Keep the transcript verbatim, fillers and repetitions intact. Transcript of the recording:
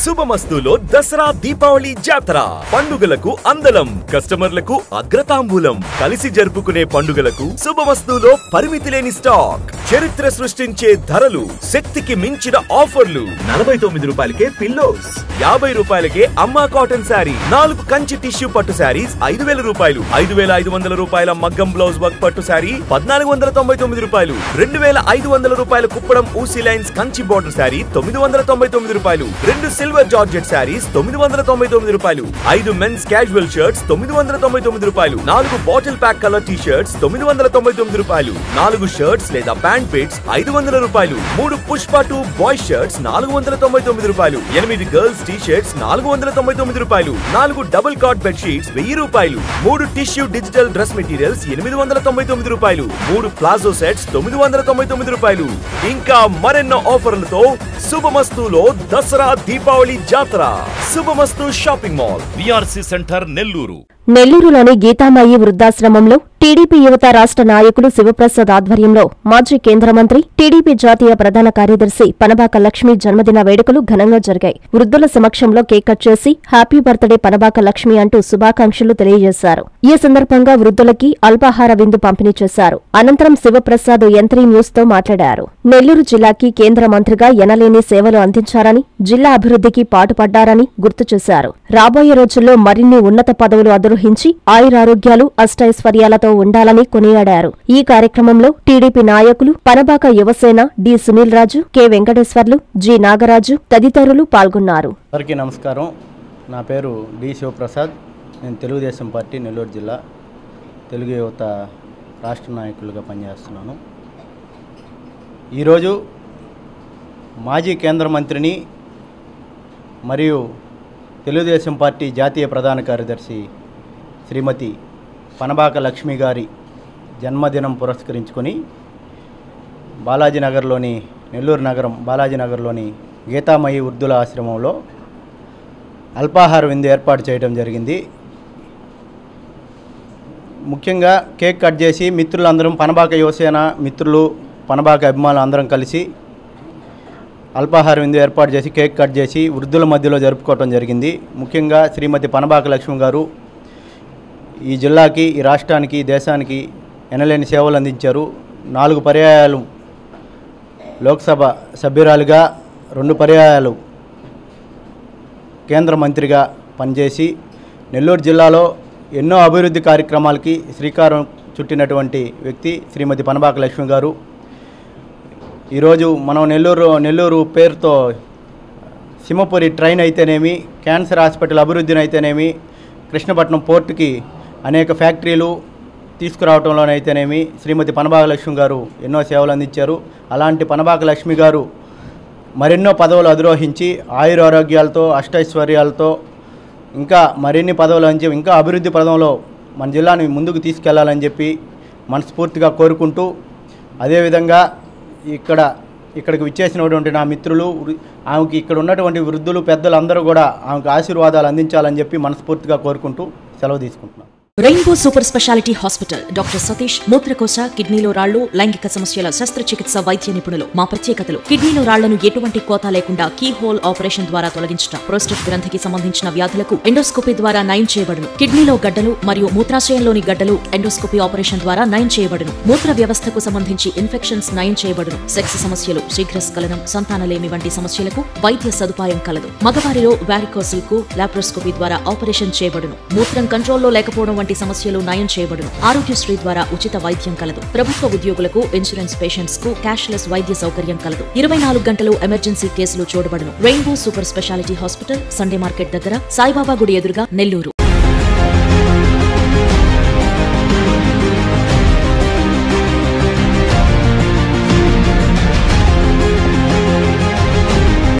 శుభమస్తులో దసరా దీపావళి జాతర పండుగలకు అందలం కస్టమర్లకు అగ్రతాంబూలం కలిసి జరుపుకునే పండుగలకు శుభమస్తులో పరిమితి లేని స్టాక్ చరిత్ర సృష్టించే ధరలు శక్తికి మించిన ఆఫర్లు నలభై తొమ్మిది రూపాయలకే పిల్లోస్ యాభై రూపాయలకే అమ్మా కాటన్ శారీ నాలుగు కంచి టిష్యూ పట్టు శారీస్ ఐదు వేల రూపాయలు ఐదు వేల ఐదు వందల రూపాయల మగ్గం బ్లౌజ్ వర్క్ పట్టు శారీ పద్నాలుగు వందల తొంభై తొమ్మిది రూపాయలు రెండు వేల ఐదు వందల రూపాయల కుప్పడం ఊసీ లైన్స్ కంచి బోర్డర్ శారీ తొమ్మిది వందల తొంభై తొమ్మిది రూపాయలు రెండు సిల్వర్ జార్జెట్ శారీస్ తొమ్మిది వందల తొంభై తొమ్మిది రూపాయలు ఐదు మెన్స్ క్యాజువల్ షర్ట్స్ తొమ్మిది వందల తొంభై తొమ్మిది రూపాయలు నాలుగు bottle pack colour T shirts తొమ్మిది వందల తొంభై తొమ్మిది రూపాయలు నాలుగు షర్ట్స్ లేదా ప్యాంట్ పిట్స్ ఐదు వందల రూపాయలు మూడు పుష్ప టూ బాయ్ షర్ట్స్ నాలుగు వందల తొంభై తొమ్మిది రూపాయలు ఎనిమిది గర్ల్స్ టీ షర్ట్స్ నాలుగు వందల తొంభై తొమ్మిది రూపాయలు నాలుగు డబుల్ కాట్ బెడ్ షీట్స్ వెయ్యి రూపాయలు మూడు టిష్యూ డిజిటల్ డ్రెస్ మెటీరియల్స్ ఎనిమిది వందల తొంభై తొమ్మిది రూపాయలు మూడు ప్లాజో సెట్స్ తొమ్మిది వందల తొంభై తొమ్మిది రూపాయలు ఇంకా మరెన్నో ఆఫర్లతో శుభమస్తులో దసరా దీపావళి జాతర శుభమస్తు shopping mall VRC centre Nellore. నెల్లూరులోని గీతామయి వృద్ధాశ్రమంలో టీడీపీ యువత రాష్ట్ర నాయకులు శివప్రసాద్ ఆధ్వర్యంలో మాజీ కేంద్ర మంత్రి టీడీపీ జాతీయ ప్రధాన కార్యదర్శి పనబాక లక్ష్మి జన్మదిన వేడుకలు ఘనంగా జరిగాయి. వృద్ధుల సమక్షంలో కేక్ కట్ చేసి హ్యాపీ బర్త్డే పనబాక లక్ష్మి అంటూ శుభాకాంక్షలు తెలియజేశారు. ఈ సందర్భంగా వృద్ధులకి అల్పాహార విందు పంపిణీ చేశారు. అనంతరం శివప్రసాద్ యంత్రీ న్యూస్ తో మాట్లాడారు. నెల్లూరు జిల్లాకి కేంద్ర మంత్రిగా ఎనలేని సేవలు అందించారని, జిల్లా అభివృద్ధికి పాటుపడ్డారని గుర్తు చేశారు. రాబోయే రోజుల్లో మరిన్ని ఉన్నత పదవులు అధిరోహించి ఆయురారోగ్యాలు అష్టైశ్వర్యాలతో ఉండాలని కొనియాడారు. ఈ కార్యక్రమంలో టీడీపీ నాయకులు Panabaka Yuvasena D Sunil Raju, K Venkateswarlu, G Nagaraju తదితరులు పాల్గొన్నారు. అందరికీ నమస్కారం. నా పేరు డి శివప్రసాద్. నేను తెలుగుదేశం పార్టీ నెల్లూరు జిల్లా తెలుగు యువత రాష్ట్ర నాయకులుగా పనిచేస్తున్నాను. ఈరోజు మాజీ కేంద్ర మంత్రిని మరియు తెలుగుదేశం పార్టీ జాతీయ ప్రధాన కార్యదర్శి శ్రీమతి పనబాక లక్ష్మి గారి జన్మదినం పురస్కరించుకొని బాలాజీనగర్లోని నెల్లూరు నగరం బాలాజీనగర్లోని గీతామయి వృద్ధుల ఆశ్రమంలో అల్పాహార విందు ఏర్పాటు చేయడం జరిగింది. ముఖ్యంగా కేక్ కట్ చేసి మిత్రులందరం పనబాక యువసేన మిత్రులు పనబాక అభిమానులు అందరం కలిసి అల్పాహార విందు ఏర్పాటు చేసి కేక్ కట్ చేసి వృద్ధుల మధ్యలో జరుపుకోవడం జరిగింది. ముఖ్యంగా శ్రీమతి పనబాక లక్ష్మి గారు ఈ జిల్లాకి, ఈ రాష్ట్రానికి, దేశానికి ఎనలేని సేవలు అందించారు. నాలుగు పర్యాయాలు లోక్సభ సభ్యురాలుగా, రెండు పర్యాయాలు కేంద్ర మంత్రిగా పనిచేసి నెల్లూరు జిల్లాలో ఎన్నో అభివృద్ధి కార్యక్రమాలకి శ్రీకారం చుట్టినటువంటి వ్యక్తి శ్రీమతి పనబాక లక్ష్మి గారు. ఈరోజు మనం నెల్లూరు నెల్లూరు పేరుతో సింహపురి ట్రైన్ అయితేనేమి, క్యాన్సర్ హాస్పిటల్ అభివృద్ధిని అయితేనేమి, కృష్ణపట్నం పోర్టుకి అనేక ఫ్యాక్టరీలు తీసుకురావడంలోనైతేనేమి శ్రీమతి పనబాక లక్ష్మి గారు ఎన్నో సేవలు అందించారు. అలాంటి పనబాక లక్ష్మి గారు మరెన్నో పదవులు అధిరోహించి ఆయురారోగ్యాలతో అష్టైశ్వర్యాలతో ఇంకా మరిన్ని పదవులు అంచి ఇంకా అభివృద్ధి పదంలో మన జిల్లాని ముందుకు తీసుకెళ్లాలని చెప్పి మనస్ఫూర్తిగా కోరుకుంటూ, అదేవిధంగా ఇక్కడ ఇక్కడికి విచ్చేసినటువంటి నా మిత్రులు, ఆమెకి ఇక్కడ ఉన్నటువంటి వృద్ధులు పెద్దలు అందరూ కూడా ఆమెకు ఆశీర్వాదాలు అందించాలని చెప్పి మనస్ఫూర్తిగా కోరుకుంటూ సెలవు తీసుకుంటున్నాను. Rainbow super speciality hospital doctor Satish మూత్రకోశ, కిడ్నీలో రాళ్లు, లైంగిక సమస్యల శస్త్రచికిత్స వైద్య నిపుణులు. మా ప్రత్యేకతలు: కిడ్నీలో రాళ్లను ఎటువంటి కోత లేకుండా కీ హోల్ ఆపరేషన్ ద్వారా తొలగించడం, ప్రోస్టేట్ గ్రంథికి సంబంధించిన వ్యాధులకు ఎండోస్కోపీ ద్వారా నయం చేయబడును. కిడ్నీలో గడ్డలు మరియు మూత్రాశయంలోని గడ్డలు ఎండోస్కోపీ ఆపరేషన్ ద్వారా నయం చేయబడును. మూత్ర వ్యవస్థకు సంబంధించి ఇన్ఫెక్షన్స్ నయం చేయబడును. సెక్స్ సమస్యలు, శీఘ్రస్ఖలనం, సంతానలేమి వంటి సమస్యలకు వైద్య సదుపాయం కలదు. మగవారిలో వారికోసిల్ కు లాప్రోస్కోపీ ద్వారా ఆపరేషన్ చేయబడును. మూత్రం కంట్రోల్లో లేకపోవడం వంటి సమస్యలు నయం చేయబడును. ఆరోగ్యశ్రీ ద్వారా ఉచిత వైద్యం కలదు. ప్రభుత్వ ఉద్యోగులకు, ఇన్సూరెన్స్ పేషెంట్స్ కు క్యాష్లెస్ వైద్య సౌకర్యం కలదు. ఇరవై నాలుగు గంటలు ఎమర్జెన్సీ కేసులు చూడబడును. Rainbow super speciality hospital, Sunday market దగ్గర, సాయిబాబా గుడి ఎదురుగా, నెల్లూరు.